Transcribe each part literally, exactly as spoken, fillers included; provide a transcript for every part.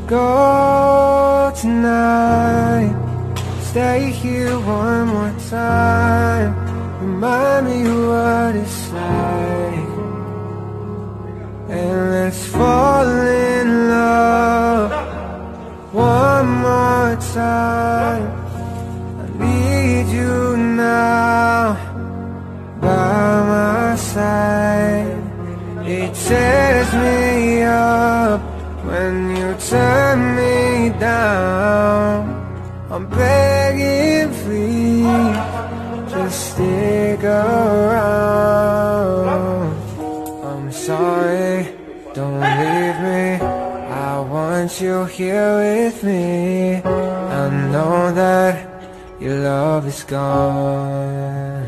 go tonight. Stay here one more time. Remind me what it's like, and let's fall in love one more time. I need you now by my side. It tears me up when you turn me down. I'm begging, please, just stick around. I'm sorry, don't leave me. I want you here with me. I know that your love is gone.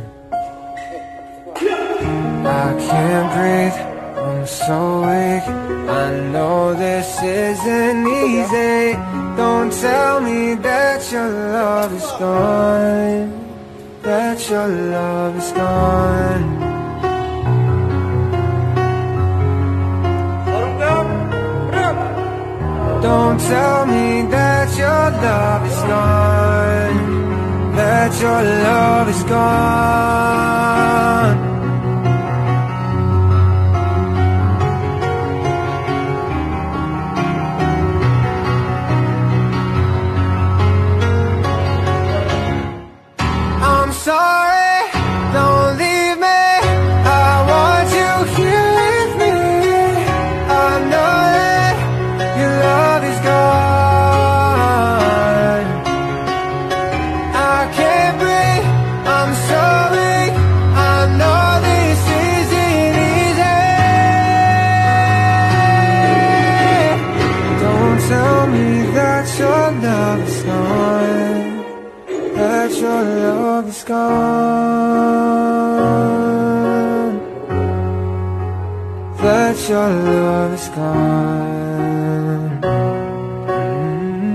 I can't breathe, I'm so weak. I know this isn't easy. Don't tell me that your love is gone, that your love is gone. Don't tell me that your love is gone, that your love is gone. I'm sorry, don't leave me. I want you here with me. I know that your love is gone. I can't breathe, I'm so weak. I know this isn't easy. Don't tell me that your love is gone, that your love is gone, that your love is gone. Mm-hmm.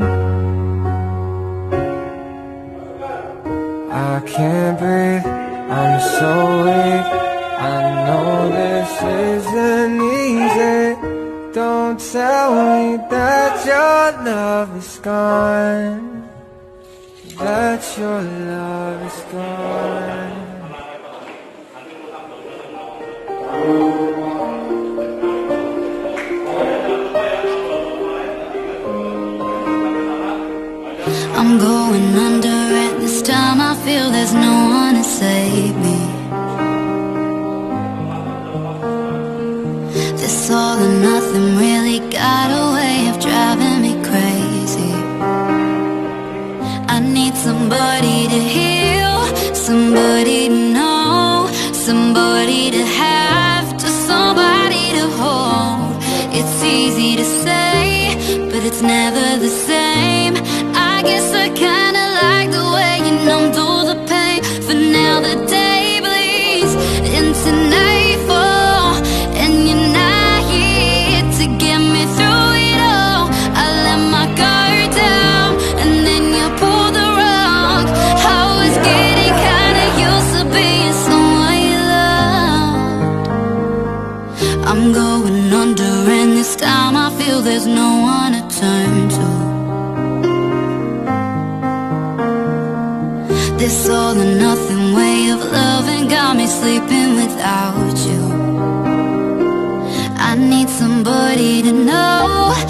I can't breathe, I'm so weak. I know this isn't easy. Don't tell me that your love is gone, that your love is gone. I'm going under at this time. I feel there's no one to save me. This all or nothing really got a way of driving me crazy. I need somebody to heal, somebody to know, somebody to have, to somebody to hold. It's easy to say, but it's never the same. I guess I kinda like the way you numb through the pain. For now the day bleeds into nightfall, and you're not here to get me through it all. I let my guard down, and then you pulled the rug. I was getting kinda used to being someone you loved. I'm going under, and this time I feel there's no one to turn to. This all or nothing way of loving got me sleeping without you. I need somebody to know,